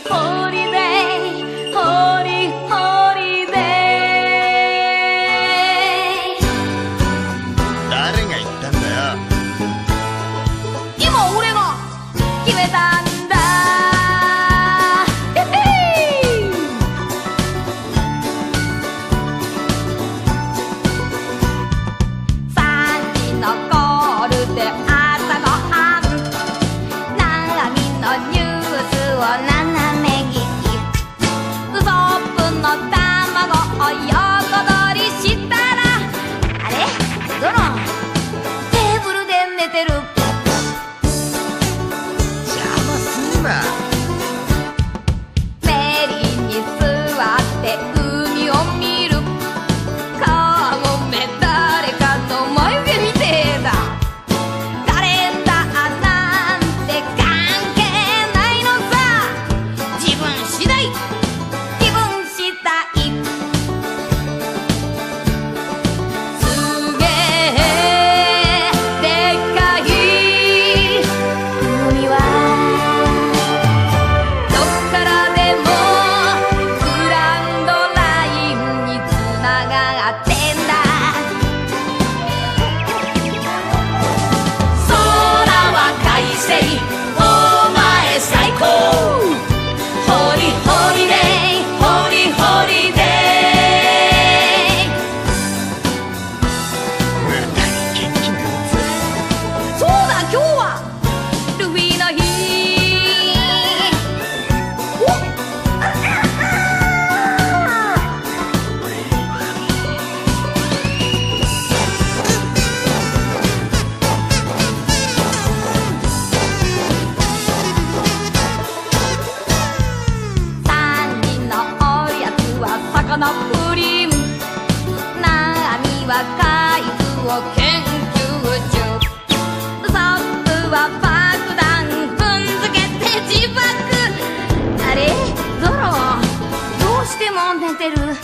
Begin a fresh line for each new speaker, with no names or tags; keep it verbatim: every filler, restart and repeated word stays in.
ホリデーホリホリデー。
誰が言ったんだよ。
今俺が決めたんだ。さんじのコールで朝ごはん、長見のニュースを斜め聞き、ウソップの卵を横取りしたら、あれゾロンテーブルで寝てる。
邪魔すんな。
メリーに座って海を見る。かもめ誰かの眉毛みてえだ。カレンダーなんて関係ないのさ。自分次第気分次第。すげえでっかい海はどっからでもグランドラインにつながってんだ。空は快晴、お前最高。ホリホリデーホリホリデー。
無駄に元気なやつ。
そうだ、今日はルフィの日。三人のおやつは魚プリン。ナミは海図を研究中。ウソップは爆弾踏んづけて自爆。あれゾロどうしても寝てる。